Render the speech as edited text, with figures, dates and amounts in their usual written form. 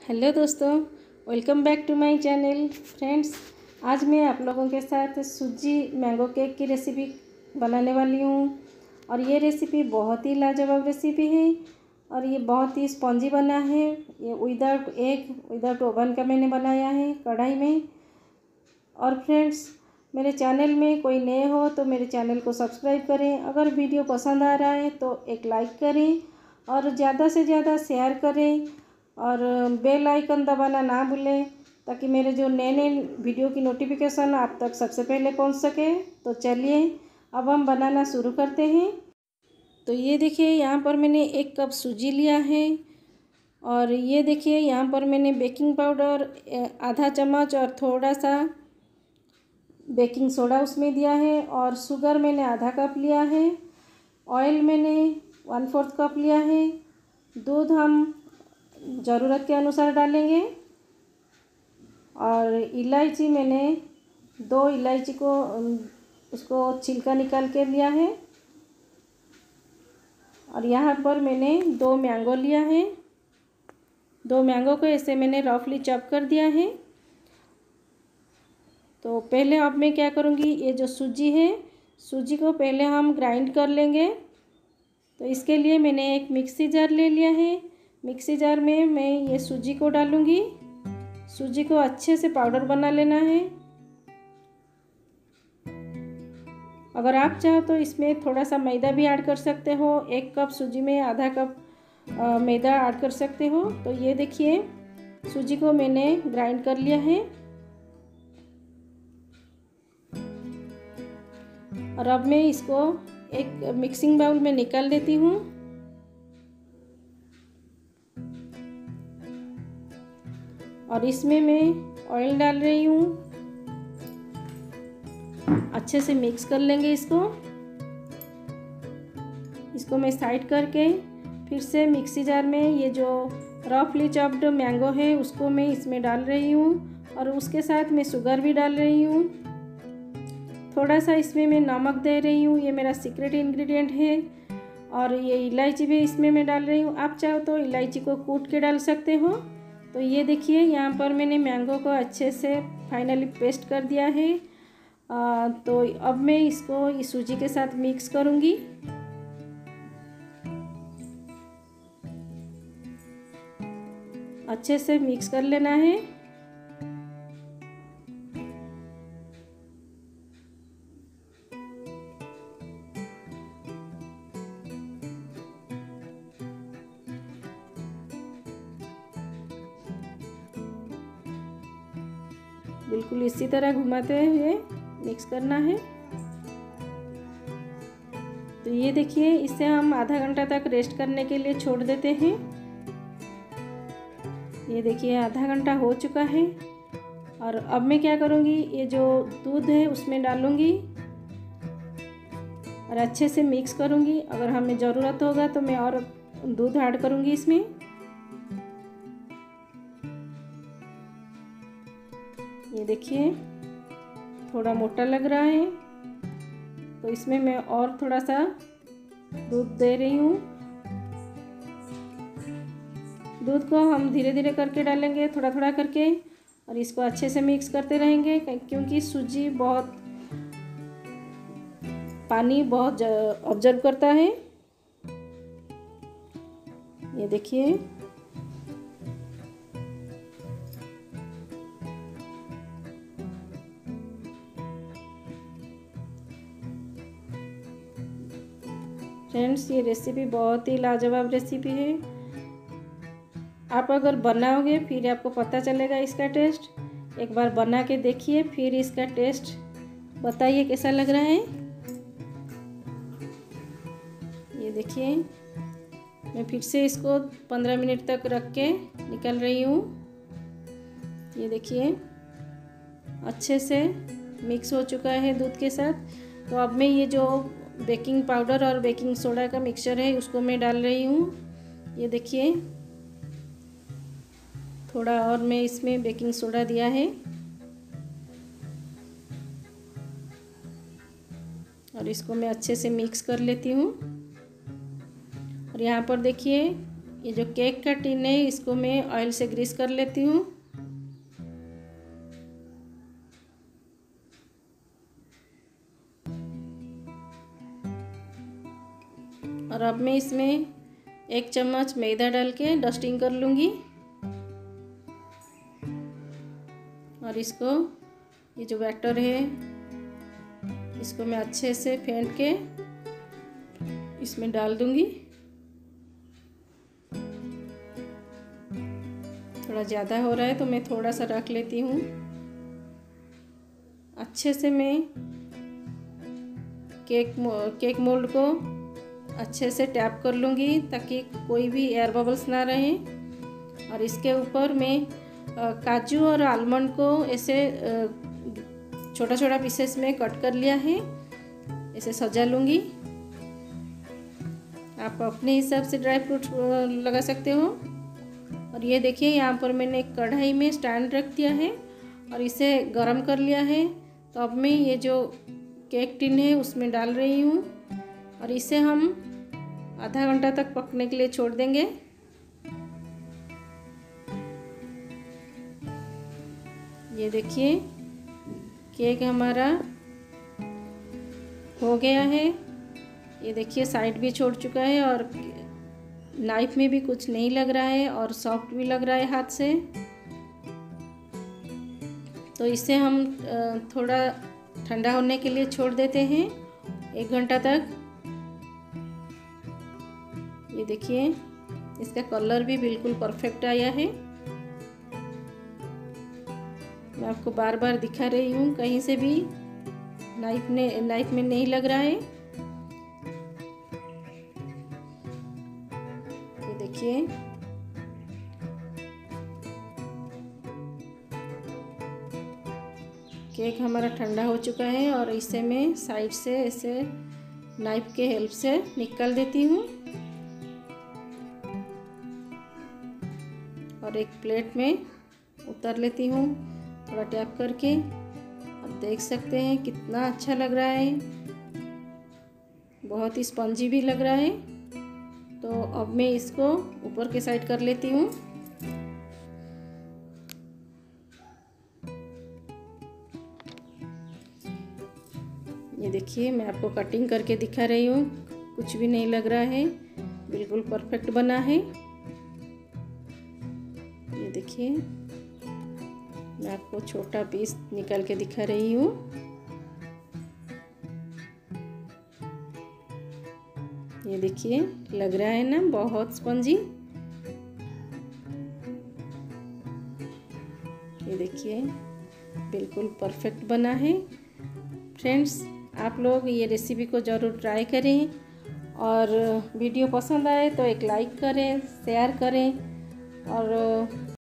Hello दोस्तों, welcome back to my channel. Friends, आज मैं आप लोगों के साथ सूजी मैंगो केक की रेसिपी बनाने वाली हूँ। और ये रेसिपी बहुत ही लाजवाब रेसिपी है और ये बहुत ही स्पॉन्जी बना है। ये विदाउट एग, विदाउट ओवन का मैंने बनाया है कढ़ाई में। और फ्रेंड्स, मेरे चैनल में कोई नए हो तो मेरे चैनल को सब्सक्राइब करें। अगर वीडियो पसंद आ रहा है तो एक लाइक करें और ज़्यादा से ज़्यादा शेयर करें और बेल आइकन दबाना ना भूलें, ताकि मेरे जो नए नए वीडियो की नोटिफिकेशन आप तक सबसे पहले पहुंच सके। तो चलिए अब हम बनाना शुरू करते हैं। तो ये देखिए, यहाँ पर मैंने 1 कप सूजी लिया है और ये देखिए यहाँ पर मैंने बेकिंग पाउडर आधा चम्मच और थोड़ा सा बेकिंग सोडा उसमें दिया है। और शुगर मैंने आधा कप लिया है। ऑयल मैंने 1/4 कप लिया है। दूध हम ज़रूरत के अनुसार डालेंगे। और इलायची मैंने 2 इलायची को उसको छिलका निकाल के लिया है। और यहाँ पर मैंने 2 मैंगो लिया है। 2 मैंगो को ऐसे मैंने रफली चॉप कर दिया है। तो पहले अब मैं क्या करूँगी, ये जो सूजी है, सूजी को पहले हम ग्राइंड कर लेंगे। तो इसके लिए मैंने एक मिक्सी जार ले लिया है। मिक्सी जार में मैं ये सूजी को डालूँगी। सूजी को अच्छे से पाउडर बना लेना है। अगर आप चाहो तो इसमें थोड़ा सा मैदा भी ऐड कर सकते हो। 1 कप सूजी में आधा कप मैदा ऐड कर सकते हो। तो ये देखिए, सूजी को मैंने ग्राइंड कर लिया है। और अब मैं इसको एक मिक्सिंग बाउल में निकाल देती हूँ। और इसमें मैं ऑयल डाल रही हूँ। अच्छे से मिक्स कर लेंगे इसको मैं साइड करके फिर से मिक्सी जार में ये जो रफली चॉप्ड मैंगो है उसको मैं इसमें डाल रही हूँ। और उसके साथ मैं शुगर भी डाल रही हूँ। थोड़ा सा इसमें मैं नमक दे रही हूँ, ये मेरा सीक्रेट इंग्रेडिएंट है। और ये इलायची भी इसमें मैं डाल रही हूँ। आप चाहो तो इलायची को कूट के डाल सकते हो। तो ये देखिए, यहाँ पर मैंने मैंगो को अच्छे से फाइनली पेस्ट कर दिया है। तो अब मैं इसको इस सूजी के साथ मिक्स करूँगी। अच्छे से मिक्स कर लेना है। बिल्कुल इसी तरह घुमाते हुए मिक्स करना है। तो ये देखिए, इसे हम आधा घंटा तक रेस्ट करने के लिए छोड़ देते हैं। ये देखिए, आधा घंटा हो चुका है। और अब मैं क्या करूँगी, ये जो दूध है उसमें डालूँगी और अच्छे से मिक्स करूँगी। अगर हमें ज़रूरत होगा तो मैं और दूध ऐड करूँगी इसमें। ये देखिए, थोड़ा मोटा लग रहा है तो इसमें मैं और थोड़ा सा दूध दे रही हूँ। दूध को हम धीरे धीरे करके डालेंगे, थोड़ा थोड़ा करके। और इसको अच्छे से मिक्स करते रहेंगे, क्योंकि सूजी पानी बहुत ऑब्जर्व करता है। ये देखिए, फ्रेंड्स, ये रेसिपी बहुत ही लाजवाब रेसिपी है। आप अगर बनाओगे फिर आपको पता चलेगा इसका टेस्ट। एक बार बना के देखिए, फिर इसका टेस्ट बताइए कैसा लग रहा है। ये देखिए, मैं फिर से इसको 15 मिनट तक रख के निकाल रही हूँ। ये देखिए, अच्छे से मिक्स हो चुका है दूध के साथ। तो अब मैं ये जो बेकिंग पाउडर और बेकिंग सोडा का मिक्सचर है उसको मैं डाल रही हूँ। ये देखिए, थोड़ा और मैं इसमें बेकिंग सोडा दिया है। और इसको मैं अच्छे से मिक्स कर लेती हूँ। और यहाँ पर देखिए, ये जो केक का टिन है इसको मैं ऑयल से ग्रीस कर लेती हूँ। और अब मैं इसमें 1 चम्मच मैदा डाल के डस्टिंग कर लूँगी। और इसको ये जो बैटर है इसको मैं अच्छे से फेंट के इसमें डाल दूँगी। थोड़ा ज़्यादा हो रहा है तो मैं थोड़ा सा रख लेती हूँ। अच्छे से मैं केक मोल्ड को अच्छे से टैप कर लूँगी ताकि कोई भी एयर बबल्स ना रहे। और इसके ऊपर मैं काजू और आलमंड को ऐसे छोटा छोटा पीसेस में कट कर लिया है, ऐसे सजा लूँगी। आप अपने हिसाब से ड्राई फ्रूट लगा सकते हो। और ये देखिए यहाँ पर मैंने एक कढ़ाई में स्टैंड रख दिया है और इसे गरम कर लिया है। तो अब मैं ये जो केक टिन है उसमें डाल रही हूँ और इसे हम आधा घंटा तक पकने के लिए छोड़ देंगे। ये देखिए केक हमारा हो गया है। ये देखिए साइड भी छोड़ चुका है और नाइफ में भी कुछ नहीं लग रहा है और सॉफ्ट भी लग रहा है हाथ से। तो इसे हम थोड़ा ठंडा होने के लिए छोड़ देते हैं 1 घंटा तक। ये देखिए इसका कलर भी बिल्कुल परफेक्ट आया है। मैं आपको बार बार दिखा रही हूँ, कहीं से भी नाइफ में नहीं लग रहा है। ये देखिए केक हमारा ठंडा हो चुका है और इसे मैं साइड से ऐसे नाइफ के हेल्प से निकाल देती हूँ और एक प्लेट में उतार लेती हूँ थोड़ा टैप करके। आप देख सकते हैं कितना अच्छा लग रहा है, बहुत ही स्पंजी भी लग रहा है। तो अब मैं इसको ऊपर के साइड कर लेती हूँ। ये देखिए मैं आपको कटिंग करके दिखा रही हूँ, कुछ भी नहीं लग रहा है, बिल्कुल परफेक्ट बना है। ये देखिए मैं आपको छोटा पीस निकाल के दिखा रही हूँ। ये देखिए लग रहा है ना बहुत स्पंजी। ये देखिए बिल्कुल परफेक्ट बना है। फ्रेंड्स आप लोग ये रेसिपी को ज़रूर ट्राई करें और वीडियो पसंद आए तो एक लाइक करें, शेयर करें और